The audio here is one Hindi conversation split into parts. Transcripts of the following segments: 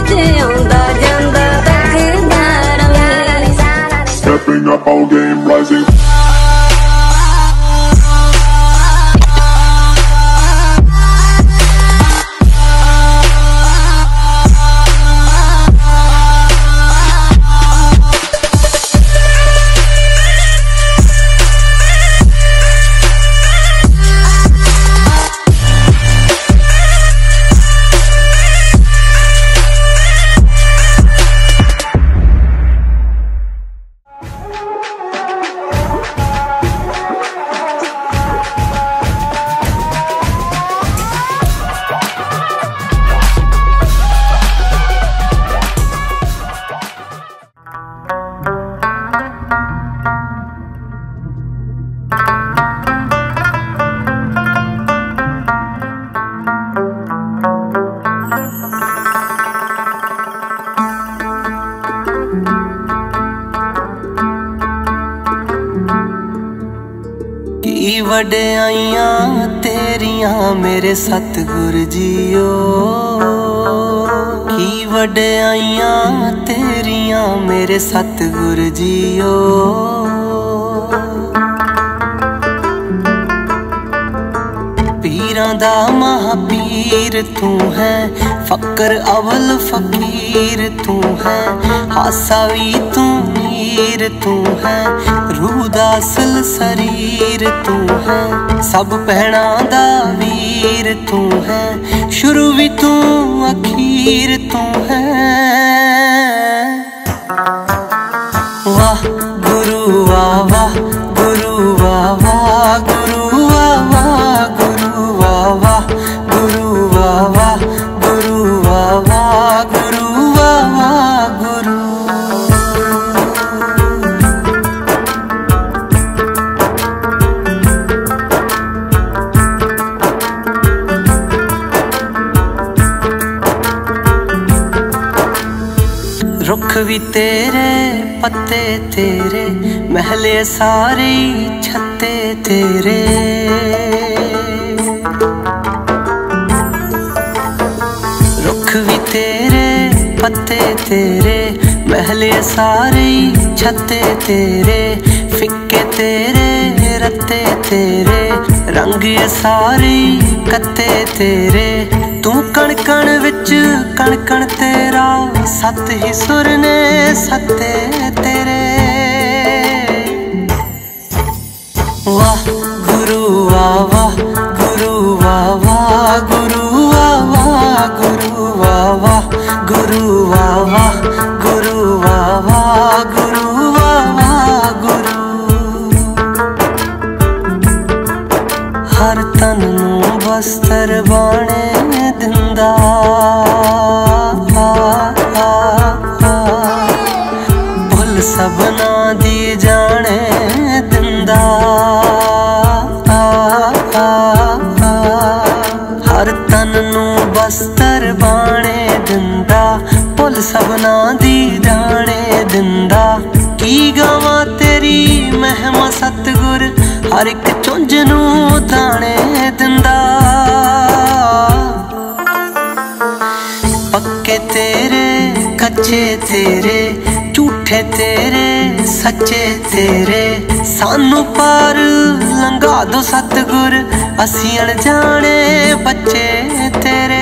Stepping up, all game rising. की वड्याइयां तेरियां मेरे सतगुर जीओ, की वड्याइयां तेरियां मेरे सतगुर जीओ। पीरां दा महापीर तू है, फकर अवल फकीर तू है, हासा भी तू मीर तू है, रूह दा असल शरीर तू है, सब भैणां दा वीर तू है, शुरू भी तू अखीर तू है। वाह गुरु वाह वाह गुरु वाह वाह गुरु वाह वाह गुरु वाह वाह गुरु वाह वाह गुरु वाह वाह गुरु वाह वाह गुरु। रुख भी तेरे पत्ते तेरे, महले सारे छत्ते तेरे। रुख भी तेरे पत्ते तेरे, महले सारे छत्ते तेरे, फिक्के तेरे रत्ते तेरे, रंग ये सारे कत्ते तेरे। तू कण कण विच कण कण तेरा, सत ही सुर ने सत्ते तेरे। वाह गुरु वाह वाह गुरु वाह वाह गुरु वाह वाह गुरु वाह वाह गुरु वाह वाह गुरु वाह वाह गुरु वाह वाह गुरु। हर तन नू बस्तर बाणे दिंदा, भुल सबना दी जाने दिंदा। हर तन नू बस्तर बाणे दिंदा, भुल सबना दी जाने दिंदा। की गावां तेरी महिमा सतगुर, हर एक चुंझ नू दाने दिंदा। पक्के तेरे कच्चे तेरे, झूठे तेरे सच्चे तेरे, सानू पार लंघा दो सतगुर, असी अनजाने बच्चे तेरे।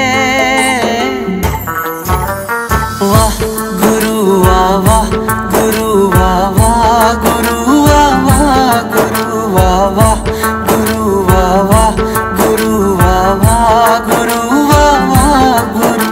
वाह गुरु वाह वाह गुरु वाह वाह गुरु वाह वाह गुरु वाह वाह गुरु वाह वाह गुरु वाह वाह गुरु वाह वाह गुरु।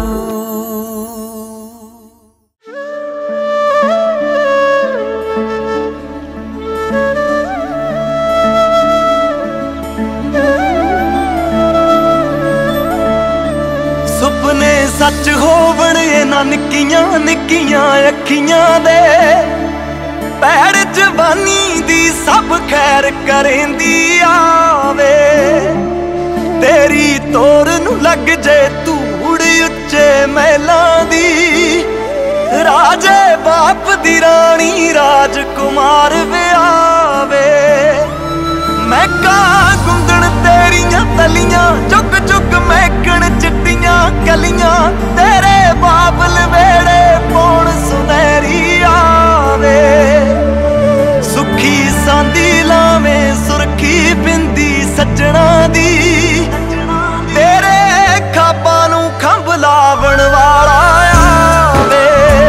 सुपने सच होवण इन्हां निक्कियां निक्कियां अखियां दे, पैड़ जवानी दी सब खैर करेंदी आवे। तेरी तोर नू लग जे धूड़ उच्चे महलां दी, राजे बाप दी रानी राजकुमार व्यावे। मैं कहाँ गुंदण तेरियां तलियां, चुक चुक महकण चिट्टियां कलियां, तेरे बाबल वेड़े पौन सुनहरी आवे सुखी सांदी लावे सुरखी बिंदी सजना दी तेरे खाबां नूं खंभ लावण वाला आवे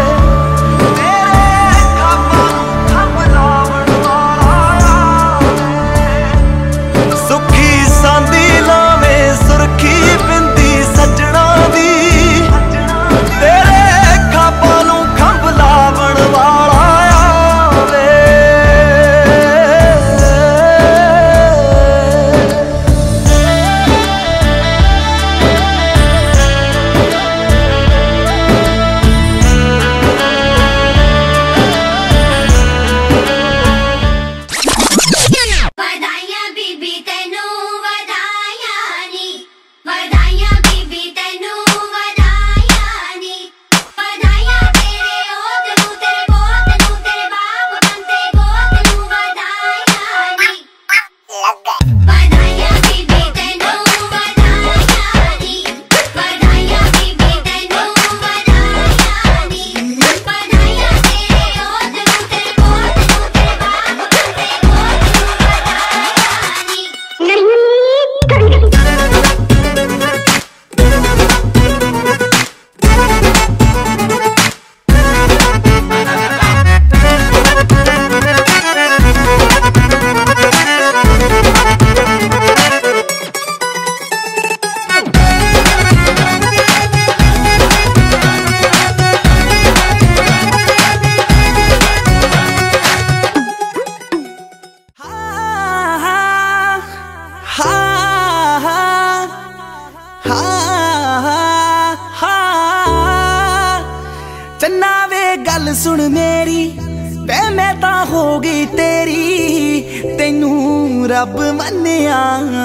चन्ना वे गल सुन मेरी वे मैं तां हो गई तेरी तेनू रब मन्निया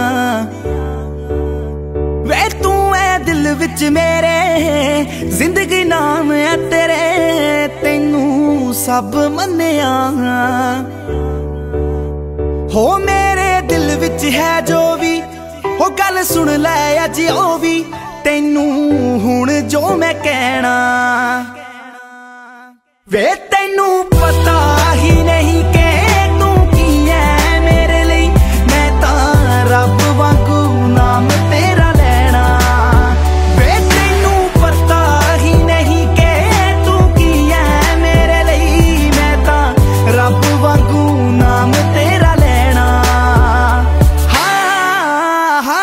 वे तू है दिल विच मेरे जिंदगी नाम है तेरे तेनू सब मन्निया हो मेरे दिल विच है जो भी हो गल सुन लै अज ओ भी तेनू हुण जो मैं कहना वे तेनू पता ही नहीं कि तू की है मेरे लिए मैं तां रब वांगू नाम तेरा लेना वे तेनू पता ही नहीं कि तू की है मेरे लिए मैं तां रब वांगू नाम तेरा लेना हाँ हाँ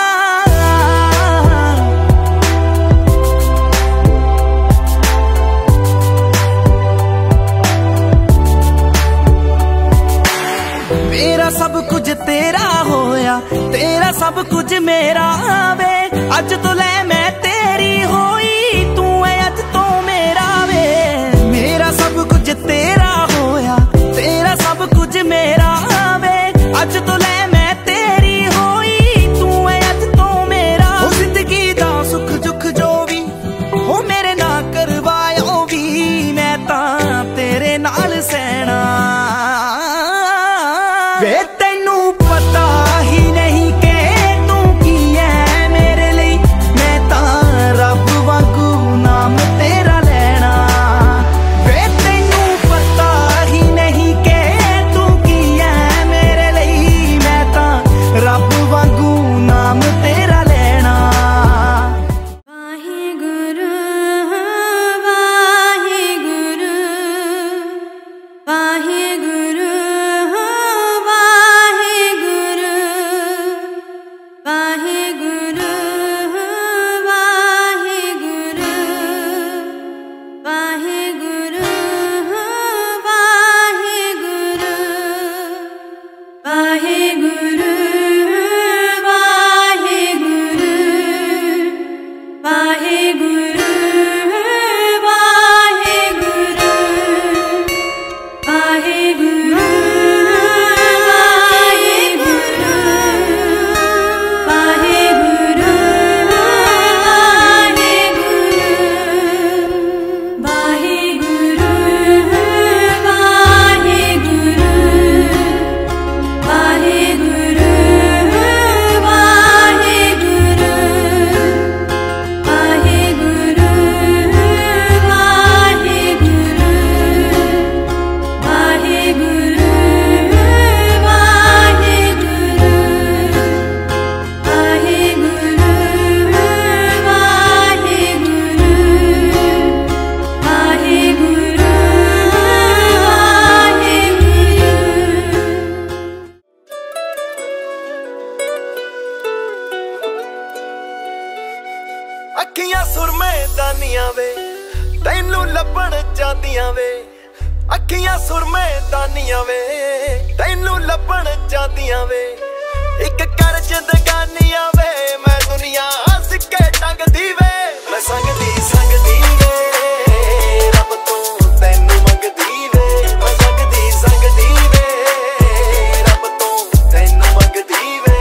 मेरा सब कुछ तेरा होया तेरा सब कुछ मेरा वे अज तो ले मैं तेरी होई तू है अज तो मेरा वे मेरा सब कुछ तेरा होया तेरा सब कुछ मेरा वे अज तो ले मैं तेरी होई तू है अज तो मेरा हो जिंदगी दा सुख दुख जो भी हो मेरे ना करवाया भी मैं तां तेरे नाल सहना वे तेनू पता ही नहीं कि तू की है मेरे लिए मैं लभण जांदियां वे अखियां सुरमे दानियां वे तैनू लभण जांदियां वे एक कर जिंदगानियां वे मैं दुनिया हंस के टंगदी वे मैं संगदी संगदी वे रब तो तैनू मंगदी वे मैं संगदी संगदी वे रब तो तैनू मंगदी वे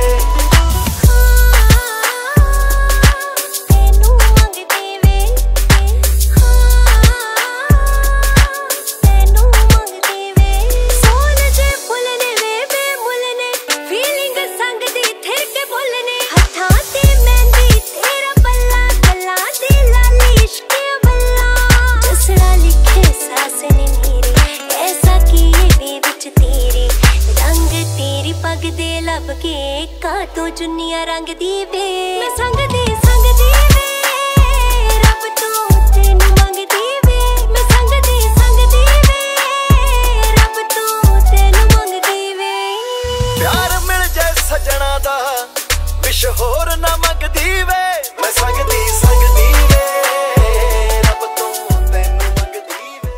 तो चुनिया रंग दी वे मैं संगदी संगदी वे रब तो तैनू मंगदी वे मैं संगदी संगदी वे रब तो तैनू मंगदी वे प्यार मिल जाए सजना दा विश होर ना मंगदी वे मैं संगदी संगदी वे रब तो तैनू मंगदी वे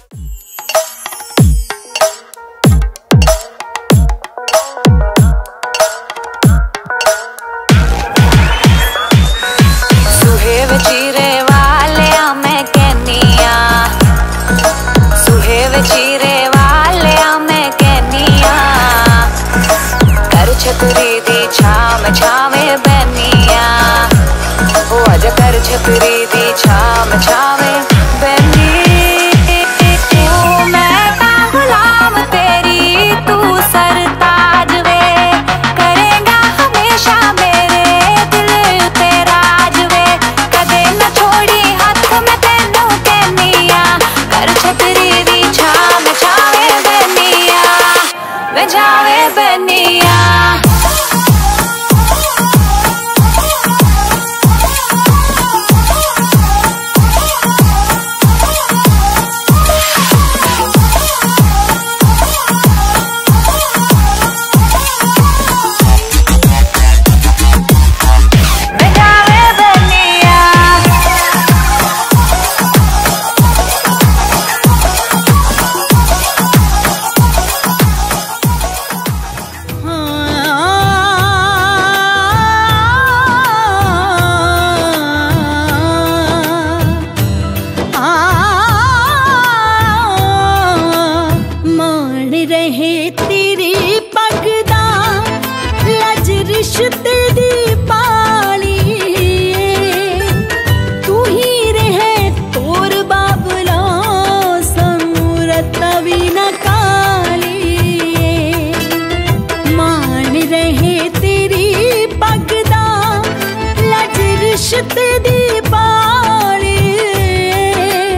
चीरे वाले मैं कहनिया सुहेव चीरे वाले मैं कहनिया कर छतरी दी छाम छावे बनिया ओ अज कर छतरी दी छाम छावे बनी मैं ता गुलाम तेरी तू सरताज वे करेगा हमेशा मेरे दिल पे राज वे कदे न छोड़ी हाथ में तेनू कहनिया कर छतरी दी छाम छावे बनिया वे जावे बनिया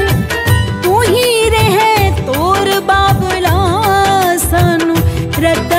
रद्दा